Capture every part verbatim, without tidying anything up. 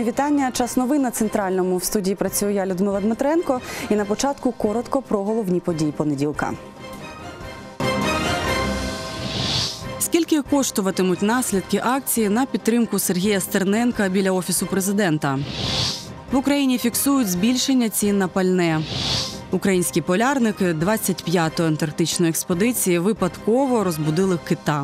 Мої вітання. Час новин на Центральному. В студії працюю я, Людмила Дмитренко. І на початку коротко про головні події понеділка. Скільки коштуватимуть наслідки акції на підтримку Сергія Стерненка біля Офісу Президента? В Україні фіксують збільшення цін на пальне. Українські полярники двадцять п'ятої антарктичної експедиції випадково розбудили кита.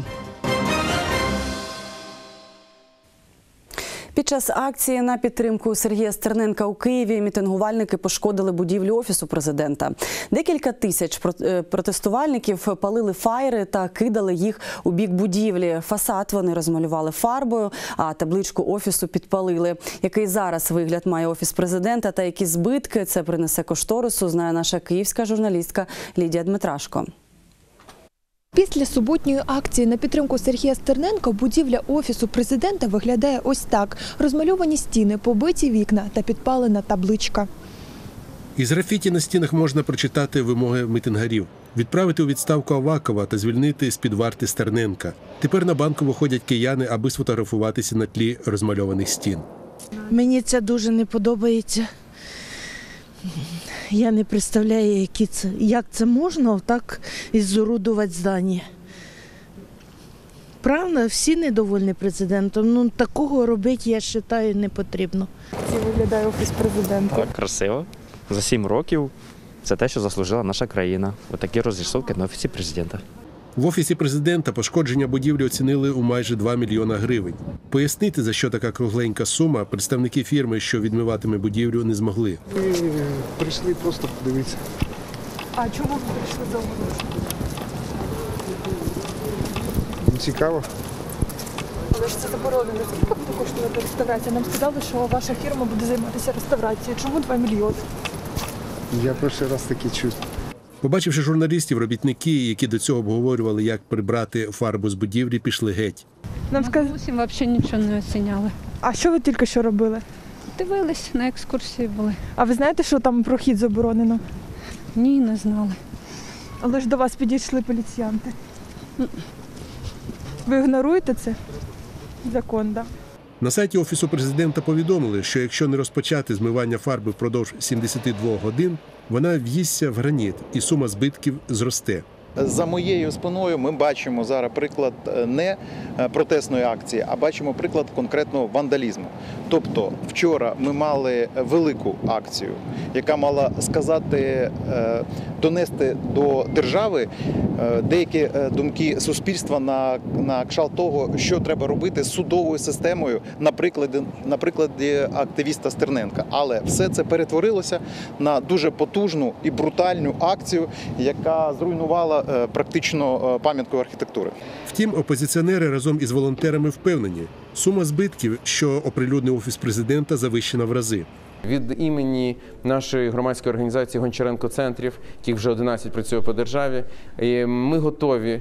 Під час акції на підтримку Сергія Стерненка у Києві мітингувальники пошкодили будівлю Офісу Президента. Декілька тисяч протестувальників палили фаєри та кидали їх у бік будівлі. Фасад вони розмалювали фарбою, а табличку Офісу підпалили. Який зараз вигляд має Офіс Президента та які збитки це принесе кошторису, знає наша київська журналістка Лідія Дмитрашко. Після суботньої акції на підтримку Сергія Стерненка будівля Офісу Президента виглядає ось так. Розмальовані стіни, побиті вікна та підпалена табличка. Із графіті на стінах можна прочитати вимоги мітингарів. Відправити у відставку Авакова та звільнити з-під варти Стерненка. Тепер на Банкову ходять кияни, аби сфотографуватися на тлі розмальованих стін. Мені це дуже не подобається. Я не представляю, які це, як це можна так ізуродувати здання. Правда, всі недовольні президентом. Ну, такого робити, я вважаю, не потрібно. Як виглядає Офіс Президента? Так, красиво. За сім років це те, що заслужила наша країна. Отакі розрисовки на Офісі Президента. В Офісі Президента пошкодження будівлі оцінили у майже два мільйона гривень. Пояснити, за що така кругленька сума, представники фірми, що відмиватиме будівлю, не змогли. Ми прийшли просто подивитися. А чому ви прийшли за оголошення? Цікаво. Але ж це заборонено. Скільки коштує реставрація? Нам сказали, що ваша фірма буде займатися реставрацією. Чому два мільйони? Я перший раз таке чую. Побачивши журналістів, робітники, які до цього обговорювали, як прибрати фарбу з будівлі, пішли геть. Нам сказали, взагалі нічого не оціняли. А що ви тільки що робили? Дивились, на екскурсії були. А ви знаєте, що там прохід заборонено? Ні, не знали. Але ж до вас підійшли поліціянти. Ви ігноруєте це? Закон, так? На сайті Офісу Президента повідомили, що якщо не розпочати змивання фарби впродовж сімдесяти двох годин, вона в'їсться в граніт і сума збитків зросте. За моєю спиною ми бачимо зараз приклад не протестної акції, а бачимо приклад конкретного вандалізму. Тобто вчора ми мали велику акцію, яка мала сказати, донести до держави деякі думки суспільства на, на кшталт того, що треба робити з судовою системою, на прикладі, на прикладі активіста Стерненка. Але все це перетворилося на дуже потужну і брутальну акцію, яка зруйнувала практично пам'ятку архітектури. Втім, опозиціонери разом із волонтерами впевнені, сума збитків, що оприлюднив Офіс Президента, завищена в рази. Від імені нашої громадської організації «Гончаренко-центрів», яких вже одинадцять працює по державі, ми готові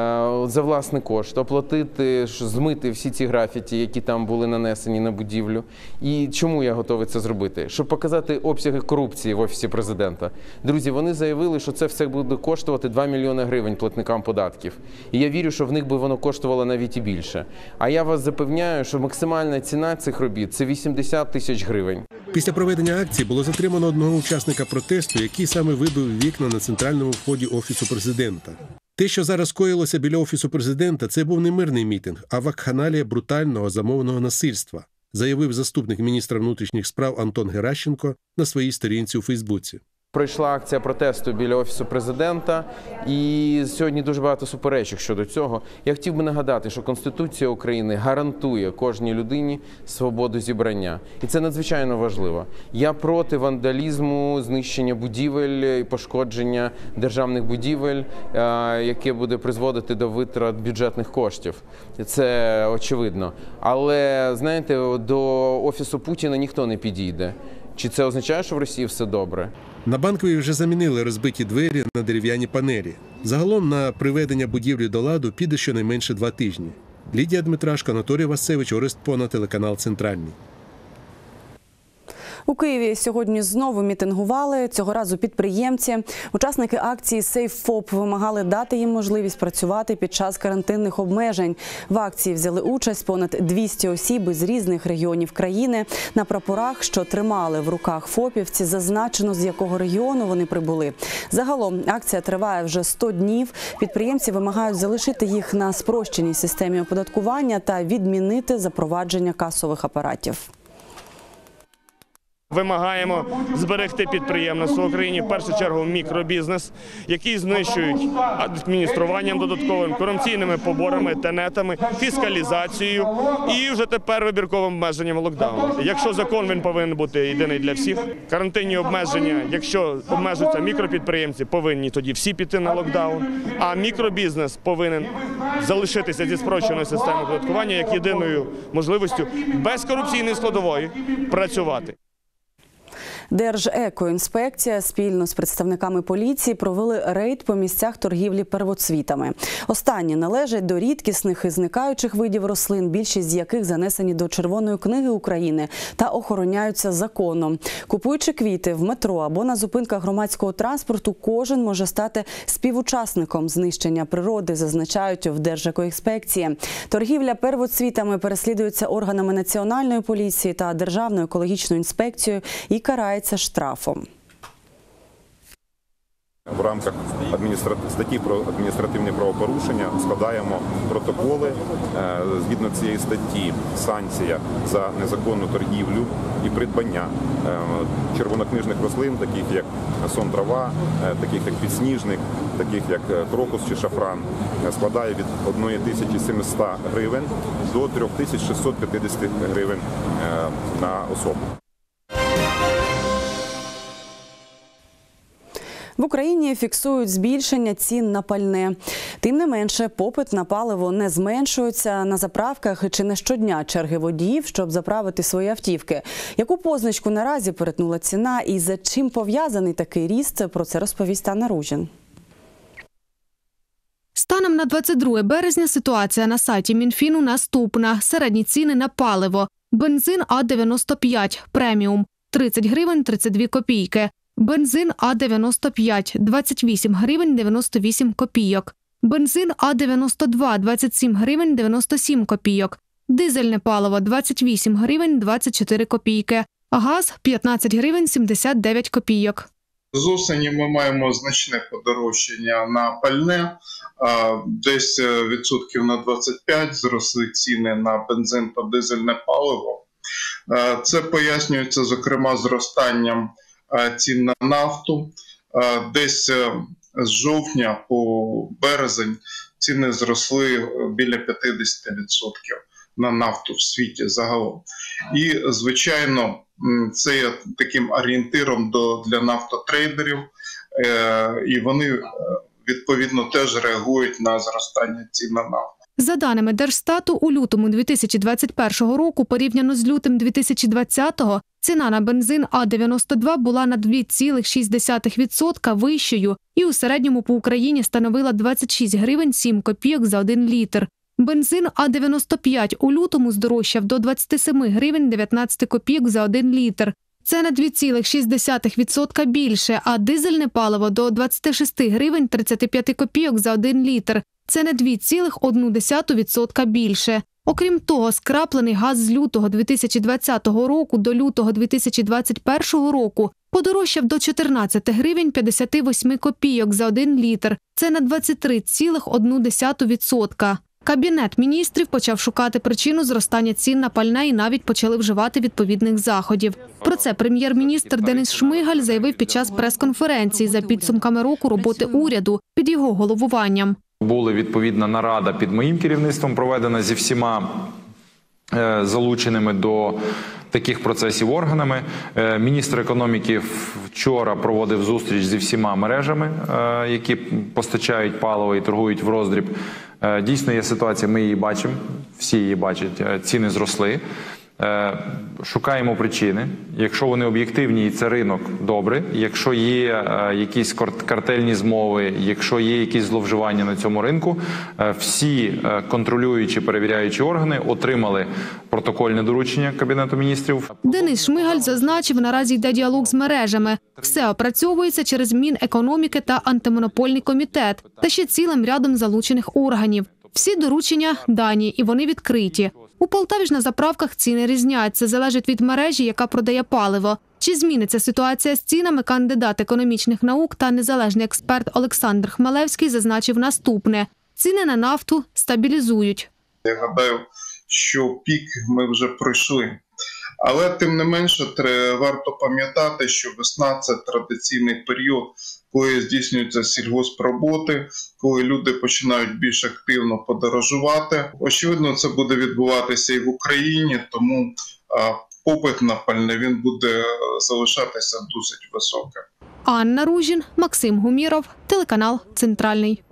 за власний кошт оплатити, змити всі ці графіті, які там були нанесені на будівлю. І чому я готовий це зробити? Щоб показати обсяги корупції в Офісі Президента. Друзі, вони заявили, що це все буде коштувати два мільйони гривень платникам податків. І я вірю, що в них би воно коштувало навіть і більше. А я вас запевняю, що максимальна ціна цих робіт – це вісімдесят тисяч гривень. Після проведення акції було затримано одного учасника протесту, який саме вибив вікна на центральному вході Офісу Президента. Те, що зараз коїлося біля Офісу Президента, це був не мирний мітинг, а вакханалія брутального замовного насильства, заявив заступник міністра внутрішніх справ Антон Геращенко на своїй сторінці у Фейсбуці. Пройшла акція протесту біля Офісу Президента, і сьогодні дуже багато суперечок щодо цього. Я хотів би нагадати, що Конституція України гарантує кожній людині свободу зібрання. І це надзвичайно важливо. Я проти вандалізму, знищення будівель і пошкодження державних будівель, яке буде призводити до витрат бюджетних коштів. Це очевидно. Але, знаєте, до Офісу Путіна ніхто не підійде. Чи це означає, що в Росії все добре? На Банковій вже замінили розбиті двері на дерев'яні панелі. Загалом на приведення будівлі до ладу піде щонайменше два тижні. Лідія Дмитрашко, Анатолій Васевич, Орест Пона, телеканал «Центральний». У Києві сьогодні знову мітингували, цього разу підприємці. Учасники акції «Сейф ФОП» вимагали дати їм можливість працювати під час карантинних обмежень. В акції взяли участь понад двісті осіб із різних регіонів країни. На прапорах, що тримали в руках фопівці, зазначено, з якого регіону вони прибули. Загалом акція триває вже сто днів. Підприємці вимагають залишити їх на спрощеній системі оподаткування та відмінити запровадження касових апаратів. Вимагаємо зберегти підприємництво в Україні, в першу чергу мікробізнес, який знищують адмініструванням додатковим, корупційними поборами, тенетами, фіскалізацією і вже тепер вибірковим обмеженням локдауну. Якщо закон, він повинен бути єдиний для всіх. Карантинні обмеження, якщо обмежуються мікропідприємці, повинні тоді всі піти на локдаун, а мікробізнес повинен залишитися зі спрощеною системою оподаткування як єдиною можливістю без корупційної складової працювати. Держекоінспекція спільно з представниками поліції провели рейд по місцях торгівлі первоцвітами. Останні належать до рідкісних і зникаючих видів рослин, більшість з яких занесені до Червоної книги України та охороняються законом. Купуючи квіти в метро або на зупинках громадського транспорту, кожен може стати співучасником знищення природи, зазначають в Держекоінспекції. Торгівля первоцвітами переслідується органами Національної поліції та Державною екологічною інспекцією і карається штрафом. В рамках адміністра... статті про адміністративні правопорушення складаємо протоколи. Згідно цієї статті санкція за незаконну торгівлю і придбання червонокнижних рослин, таких як сон-трава, таких як підсніжник, таких як крокус чи шафран, складає від однієї тисячі сімсот гривень до три тисячі шістсот п'ятдесят гривень на особу. В Україні фіксують збільшення цін на пальне. Тим не менше, попит на паливо не зменшується. На заправках чи не щодня черги водіїв, щоб заправити свої автівки. Яку позначку наразі перетнула ціна і за чим пов'язаний такий ріст, про це розповість Анна Ружин. Станом на двадцять друге березня ситуація на сайті Мінфіну наступна. Середні ціни на паливо. Бензин А дев'яносто п'ять преміум – тридцять гривень тридцять дві копійки. Бензин А дев'яносто п'ять – двадцять вісім гривень дев'яносто вісім копійок. Бензин А дев'яносто два – двадцять сім гривень дев'яносто сім копійок. Дизельне паливо – двадцять вісім гривень двадцять чотири копійки. Газ – п'ятнадцять гривень сімдесят дев'ять копійок. З осені ми маємо значне подорожчання на пальне, десь відсотків на двадцять п'ять зросли ціни на бензин та дизельне паливо. Це пояснюється, зокрема, зростанням цін на нафту. Десь з жовтня по березень ціни зросли біля п'ятдесят відсотків на нафту в світі загалом. І, звичайно, це є таким орієнтиром до, для нафтотрейдерів, і вони, відповідно, теж реагують на зростання цін на нафту. За даними Держстату, у лютому дві тисячі двадцять першого року, порівняно з лютим дві тисячі двадцятого, ціна на бензин А дев'яносто два була на два цілих шість десятих відсотка вищою і у середньому по Україні становила двадцять шість гривень сім копійок за один літр. Бензин А дев'яносто п'ять у лютому здорожчав до двадцять сім гривень дев'ятнадцять копійок за один літр. Це на два цілих шість десятих відсотка більше, а дизельне паливо – до двадцять шість гривень тридцять п'ять копійок за один літр. Це на два цілих одну десяту відсотка більше. Окрім того, скраплений газ з лютого дві тисячі двадцятого року до лютого дві тисячі двадцять першого року подорожчав до чотирнадцять гривень п'ятдесят вісім копійок за один літр. Це на двадцять три цілих одну десяту відсотка. Кабінет міністрів почав шукати причину зростання цін на пальне і навіть почали вживати відповідних заходів. Про це прем'єр-міністр Денис Шмигаль заявив під час прес-конференції за підсумками року роботи уряду під його головуванням. Була відповідна нарада під моїм керівництвом проведена зі всіма залученими до таких процесів органами. Міністр економіки вчора проводив зустріч зі всіма мережами, які постачають паливо і торгують в роздріб. Дійсно є ситуація, ми її бачимо, всі її бачать, ціни зросли. Е, Шукаємо причини. Якщо вони об'єктивні і це ринок, добре. Якщо є е, якісь картельні змови, якщо є якісь зловживання на цьому ринку, е, всі е, контролюючі, перевіряючі органи отримали протокольне доручення Кабінету міністрів. Денис Шмигаль зазначив, наразі йде діалог з мережами. Все опрацьовується через Мінекономіки та антимонопольний комітет та ще цілим рядом залучених органів. Всі доручення дані і вони відкриті. У Полтаві ж на заправках ціни різняться, залежить від мережі, яка продає паливо. Чи зміниться ситуація з цінами, кандидат економічних наук та незалежний експерт Олександр Хмелевський зазначив наступне. Ціни на нафту стабілізують. Я гадаю, що пік ми вже пройшли. Але тим не менше варто пам'ятати, що весна – це традиційний період, коли здійснюються сільгоспроботи, коли люди починають більш активно подорожувати. Очевидно, це буде відбуватися і в Україні, тому попит на пальне він буде залишатися досить високим. Анна Ружін, Максим Гуміров, телеканал «Центральний».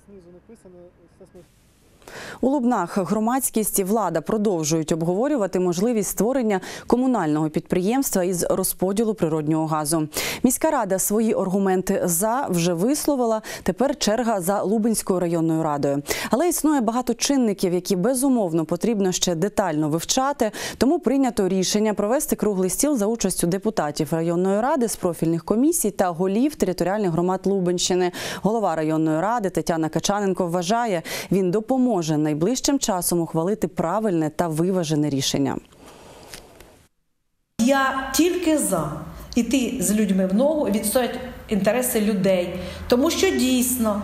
У Лубнах громадськість і влада продовжують обговорювати можливість створення комунального підприємства із розподілу природнього газу. Міська рада свої аргументи «за» вже висловила, тепер черга за Лубенською районною радою. Але існує багато чинників, які безумовно потрібно ще детально вивчати, тому прийнято рішення провести круглий стіл за участю депутатів районної ради з профільних комісій та голів територіальних громад Лубенщини. Голова районної ради Тетяна Качаненко вважає, він допоможе найближчим часом ухвалити правильне та виважене рішення. Я тільки за іти з людьми в ногу і відстояти інтереси людей. Тому що дійсно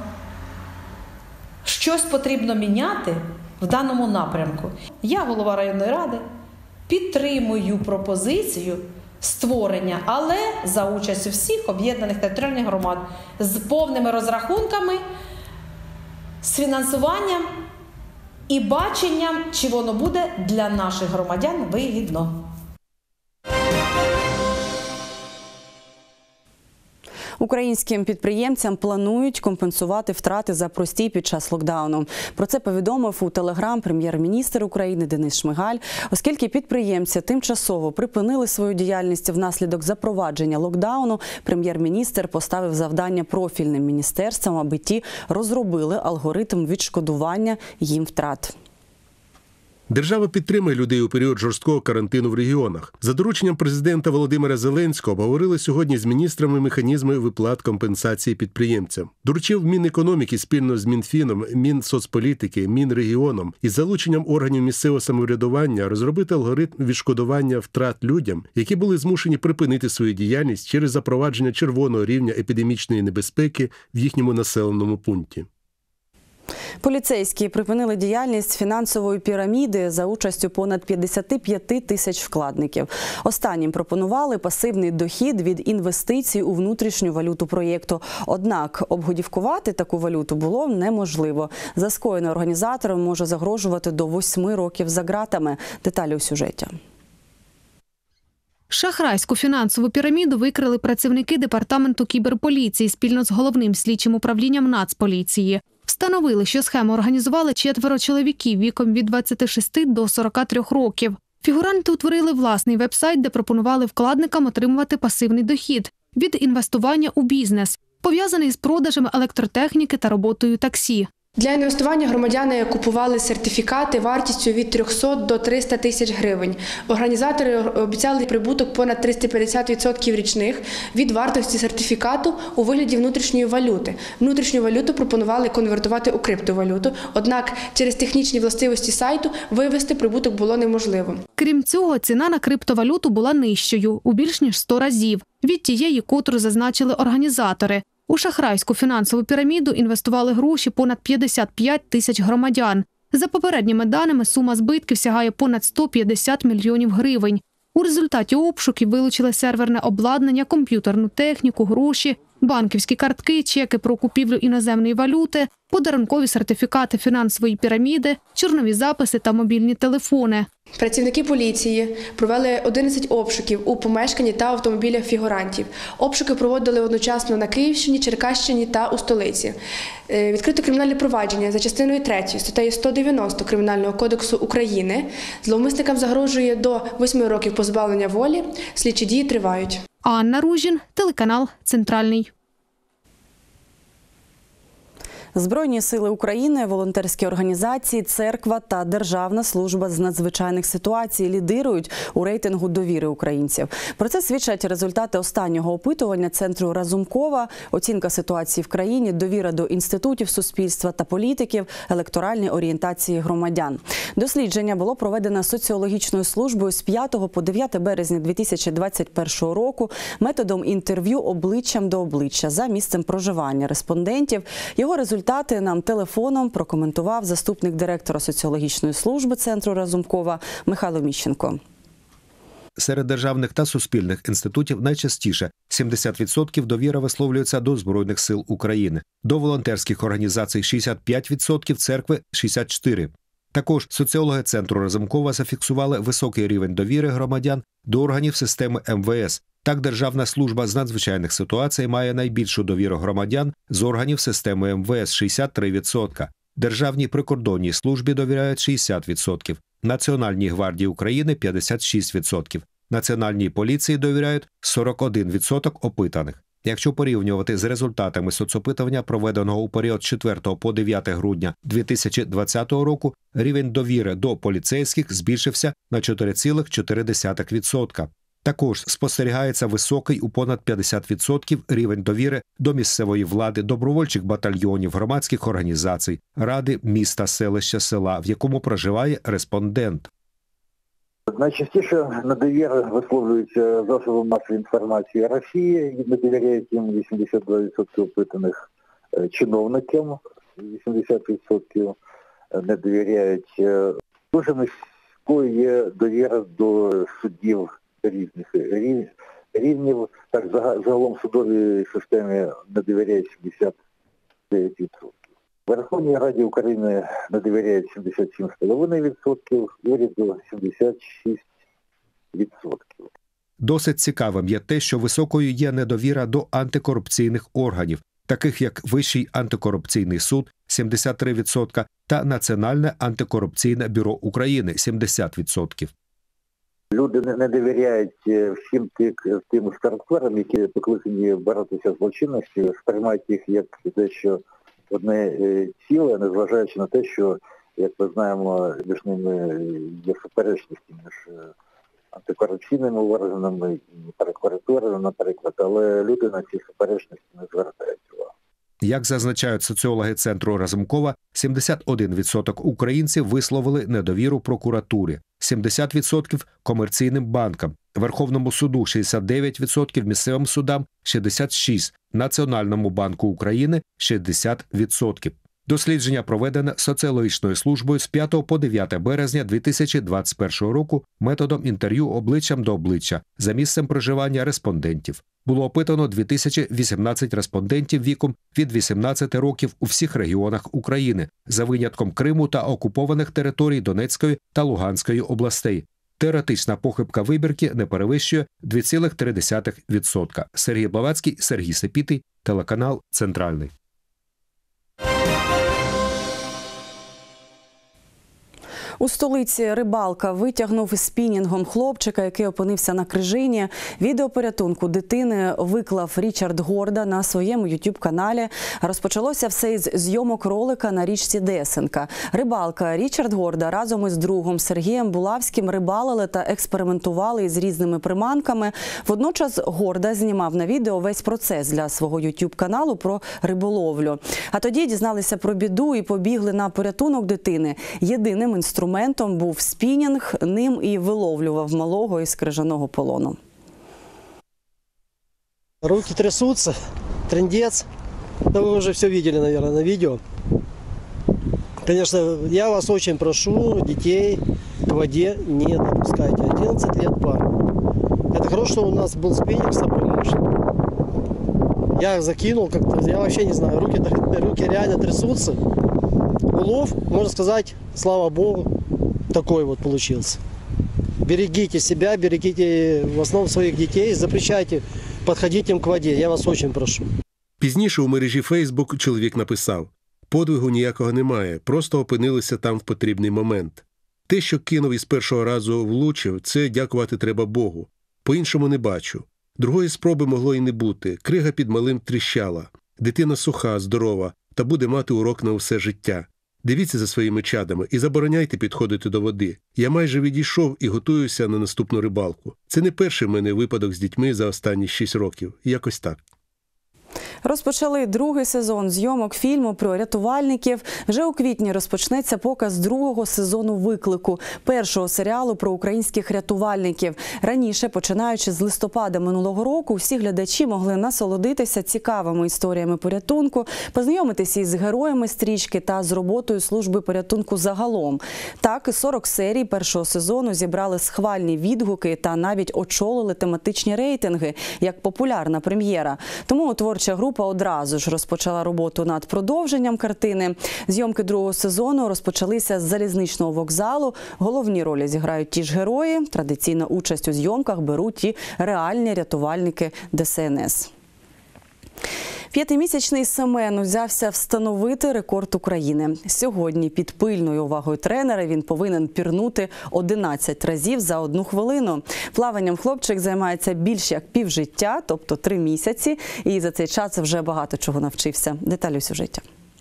щось потрібно міняти в даному напрямку. Я, голова районної ради, підтримую пропозицію створення, але за участю всіх об'єднаних територіальних громад з повними розрахунками, з фінансуванням і баченням, чи воно буде для наших громадян вигідно. Українським підприємцям планують компенсувати втрати за простій під час локдауну. Про це повідомив у Телеграм прем'єр-міністр України Денис Шмигаль. Оскільки підприємці тимчасово припинили свою діяльність внаслідок запровадження локдауну, прем'єр-міністр поставив завдання профільним міністерствам, аби ті розробили алгоритм відшкодування їм втрат. Держава підтримує людей у період жорсткого карантину в регіонах. За дорученням президента Володимира Зеленського обговорили сьогодні з міністрами механізми виплат компенсації підприємцям. Доручив Мінекономіки спільно з Мінфіном, Мінсоцполітики, Мінрегіоном із залученням органів місцевого самоврядування розробити алгоритм відшкодування втрат людям, які були змушені припинити свою діяльність через запровадження червоного рівня епідемічної небезпеки в їхньому населеному пункті. Поліцейські припинили діяльність фінансової піраміди за участю понад п'ятдесят п'ять тисяч вкладників. Останнім пропонували пасивний дохід від інвестицій у внутрішню валюту проєкту. Однак обгодівкувати таку валюту було неможливо. За скоєне організаторам може загрожувати до восьми років за ґратами. Деталі у сюжеті. Шахрайську фінансову піраміду викрили працівники департаменту кіберполіції спільно з головним слідчим управлінням Нацполіції. Встановили, що схему організували четверо чоловіків віком від двадцяти шести до сорока трьох років. Фігуранти утворили власний веб-сайт, де пропонували вкладникам отримувати пасивний дохід від інвестування у бізнес, пов'язаний з продажем електротехніки та роботою таксі. Для інвестування громадяни купували сертифікати вартістю від трьохсот до трьохсот тисяч гривень. Організатори обіцяли прибуток понад триста п'ятдесят відсотків річних від вартості сертифікату у вигляді внутрішньої валюти. Внутрішню валюту пропонували конвертувати у криптовалюту, однак через технічні властивості сайту вивести прибуток було неможливо. Крім цього, ціна на криптовалюту була нижчою у більш ніж сто разів від тієї, котру зазначили організатори. У шахрайську фінансову піраміду інвестували гроші понад п'ятдесят п'ять тисяч громадян. За попередніми даними, сума збитків сягає понад сто п'ятдесят мільйонів гривень. У результаті обшуків вилучили серверне обладнання, комп'ютерну техніку, гроші, банківські картки, чеки про купівлю іноземної валюти, подарункові сертифікати фінансової піраміди, чорнові записи та мобільні телефони. Працівники поліції провели одинадцять обшуків у помешканні та автомобілях фігурантів. Обшуки проводили одночасно на Київщині, Черкащині та у столиці. Відкрито кримінальне провадження за частиною третьою статтею сто дев'яносто Кримінального кодексу України. Зловмисникам загрожує до восьми років позбавлення волі. Слідчі дії тривають. Анна Ружін, телеканал «Центральний». Збройні сили України, волонтерські організації, церква та Державна служба з надзвичайних ситуацій лідирують у рейтингу довіри українців. Про це свідчать результати останнього опитування Центру Разумкова, оцінка ситуації в країні, довіра до інститутів суспільства та політиків, електоральні орієнтації громадян. Дослідження було проведено соціологічною службою з п'ятого по дев'яте березня дві тисячі двадцять першого року методом інтерв'ю обличчям до обличчя за місцем проживання респондентів. Його результати Результати нам телефоном прокоментував заступник директора соціологічної служби Центру Разумкова Михайло Міщенко. Серед державних та суспільних інститутів найчастіше сімдесят відсотків довіра висловлюється до Збройних сил України, до волонтерських організацій шістдесят п'ять відсотків, церкви – шістдесят чотири відсотки. Також соціологи Центру Разумкова зафіксували високий рівень довіри громадян до органів системи ем ве ес. Так, Державна служба з надзвичайних ситуацій має найбільшу довіру громадян з органів системи ем ве ес – шістдесят три відсотки. Державній прикордонній службі довіряють шістдесят відсотків, Національній гвардії України – п'ятдесят шість відсотків, Національній поліції довіряють сорок один відсоток опитаних. Якщо порівнювати з результатами соцопитування, проведеного у період з четвертого по дев'яте грудня дві тисячі двадцятого року, рівень довіри до поліцейських збільшився на чотири цілих чотири десятих відсотка. Також спостерігається високий у понад п'ятдесят відсотків рівень довіри до місцевої влади, добровольчих батальйонів, громадських організацій, ради міста, селища, села, в якому проживає респондент. Найчастіше недовіра висловлюється засобам масової інформації Росії, не довіряють їм вісімдесят два відсотки опитаних, чиновникам вісімдесят відсотків не довіряють. Дуже низькою є довіра до суддів різних рівнів. Так, загалом судовій системі не довіряють сімдесят дев'ять відсотків. Верховній Раді України не довіряють сімдесят сім цілих п'ять десятих відсотка, уряду сімдесят шість відсотків. Досить цікавим є те, що високою є недовіра до антикорупційних органів, таких як Вищий антикорупційний суд – сімдесят три відсотки та Національне антикорупційне бюро України – сімдесят відсотків. Люди не довіряють всім тим структурам, які покликані боротися з злочинністю, сприймають їх як дещо одне ціле, незважаючи на те, що, як ми знаємо, між ними є суперечності між антикорупційними органами і прокуратурою, наприклад, але люди на ці суперечності не звертають увагу. Як зазначають соціологи Центру Разумкова, сімдесят один відсоток українців висловили недовіру прокуратурі, сімдесят відсотків комерційним банкам, Верховному суду шістдесят дев'ять відсотків, місцевим судам шістдесят шість відсотків, Національному банку України шістдесят відсотків. Дослідження проведене соціологічною службою з п'ятого по дев'яте березня дві тисячі двадцять першого року методом інтерв'ю обличчям до обличчя за місцем проживання респондентів. Було опитано дві тисячі вісімнадцять респондентів віком від вісімнадцяти років у всіх регіонах України, за винятком Криму та окупованих територій Донецької та Луганської областей. Теоретична похибка вибірки не перевищує два цілих три десятих відсотка. Сергій Блаватський, Сергій Сепітий, телеканал «Центральний». У столиці рибалка витягнув спінінгом хлопчика, який опинився на крижині. Відео порятунку дитини виклав Річард Горда на своєму ютуб-каналі. Розпочалося все із зйомок ролика на річці Десенка. Рибалка Річард Горда разом із другом Сергієм Булавським рибалили та експериментували із різними приманками. Водночас Горда знімав на відео весь процес для свого ютуб-каналу про риболовлю. А тоді дізналися про біду і побігли на порятунок дитини. Єдиним інструментом Інструментом був спінінг, ним і виловлював малого із крижаного полону. Руки трясутся, трындец. Да вы уже все видели, наверное, на видео. Конечно, я вас очень прошу, детей к воде не допускайте. одиннадцать лет пару. Это хорошо, что у нас был спиннинг с собой мощный. Я закинул как-то, я вообще не знаю, руки, руки реально трясутся. Улов, можно сказать, слава богу, такой вот получился. Берегите себя, берегите в основном своих детей, запрещайте подходить им к воде, я вас очень прошу. Пізніше у мережі Фейсбук чоловік написав: «Подвигу ніякого немає, просто опинилися там в потрібний момент. Те, що кинув і з першого разу влучив, це дякувати треба Богу. По-іншому не бачу. Другої спроби могло і не бути. Крига під малим тріщала. Дитина суха, здорова, та буде мати урок на все життя. Дивіться за своїми чадами і забороняйте підходити до води. Я майже відійшов і готуюся на наступну рибалку. Це не перший в мене випадок з дітьми за останні шість років. Якось так». Розпочали другий сезон зйомок фільму про рятувальників. Вже у квітні розпочнеться показ другого сезону «Виклику» – першого серіалу про українських рятувальників. Раніше, починаючи з листопада минулого року, всі глядачі могли насолодитися цікавими історіями порятунку, познайомитися із героями стрічки та з роботою служби порятунку загалом. Так, сорок серій першого сезону зібрали схвальні відгуки та навіть очолили тематичні рейтинги, як популярна прем'єра. Тому творча група одразу ж розпочала роботу над продовженням картини. Зйомки другого сезону розпочалися з залізничного вокзалу. Головні ролі зіграють ті ж герої. Традиційно участь у зйомках беруть і реальні рятувальники Де Се Ен Ес. П'ятимісячний Семен взявся встановити рекорд України. Сьогодні під пильною увагою тренера він повинен пірнути одинадцять разів за одну хвилину. Плаванням хлопчик займається більш як півжиття, тобто три місяці, і за цей час вже багато чого навчився. Деталі у сюжеті.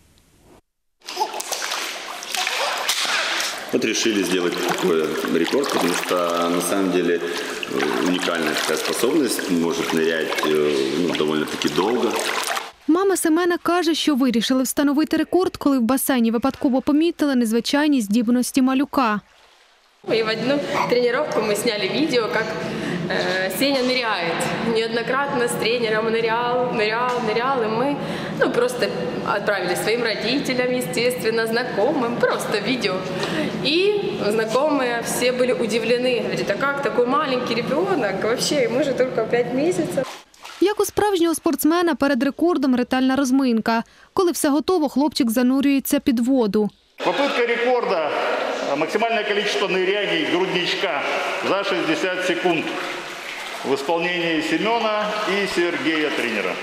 Вот решили сделать такой рекорд, потому что на самом деле уникальная такая способность, может нырять ну, довольно-таки долго. Мама Семена каже, що вирішили встановити рекорд, коли в басейні випадково помітили незвичайні здібності малюка. И в одну тренировку мы сняли видео, как э, Сеня ныряет. Неоднократно с тренером нырял, нырял, нырял. И мы ну, просто отправили своим родителям, естественно, знакомым, просто видео. И знакомые все были удивлены. Говорят, а как такой маленький ребенок? Вообще, ему же только пять месяцев. Як у справжнього спортсмена перед рекордом ретельна розминка. Коли все готово, хлопчик занурюється під воду. Попытка рекорда. Максимальное количество ныряний грудничка за шестьдесят секунд в исполнении Семена и Сергея, тренера.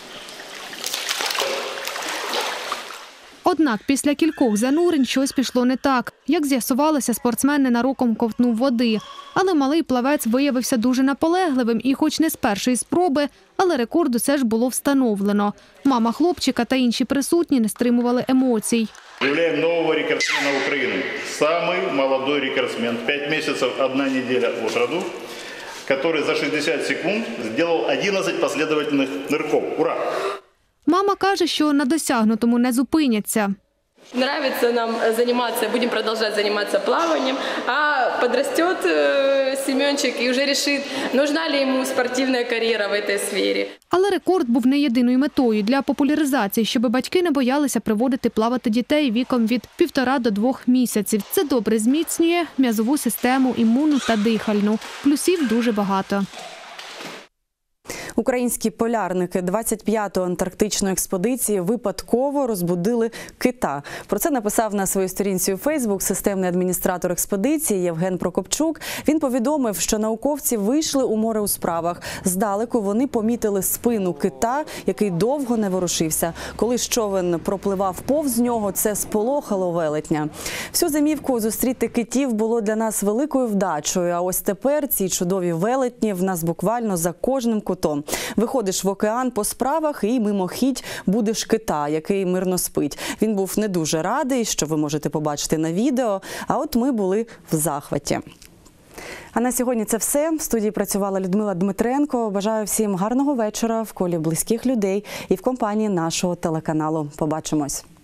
Однак після кількох занурень щось пішло не так. Як з'ясувалося, спортсмен ненароком ковтнув води. Але малий плавець виявився дуже наполегливим і хоч не з першої спроби, але рекорд усе ж було встановлено. Мама хлопчика та інші присутні не стримували емоцій. Заявляем нового рекордсмена Украины. Самый молодой рекордсмен, пять месяцев, одна неделя от роду, который за шестьдесят секунд сделал одиннадцать последовательных нырков. Ура! Мама каже, що на досягнутому не зупиняться. Нравится нам заниматься, будем продолжать заниматься плаванием, а подрастет э, Семенчик и уже решит, нужна ли ему спортивная карьера в этой сфере. Але рекорд був не єдиною метою для популяризації, щоб батьки не боялися приводити плавати дітей віком від півтора до двох місяців. Це добре зміцнює м'язову систему, імунну та дихальну. Плюсів дуже багато. Українські полярники двадцять п'ятої антарктичної експедиції випадково розбудили кита. Про це написав на своїй сторінці у Фейсбук системний адміністратор експедиції Євген Прокопчук. Він повідомив, що науковці вийшли у море у справах. Здалеку вони помітили спину кита, який довго не ворушився. Коли човен пропливав повз нього, це сполохало велетня. Всю зимівку зустріти китів було для нас великою вдачею, а ось тепер ці чудові велетні в нас буквально за кожним кутом. Виходиш в океан по справах і мимохідь будеш кита, який мирно спить. Він був не дуже радий, що ви можете побачити на відео, а от ми були в захваті. А на сьогодні це все. В студії працювала Людмила Дмитренко. Бажаю всім гарного вечора в колі близьких людей і в компанії нашого телеканалу. Побачимось.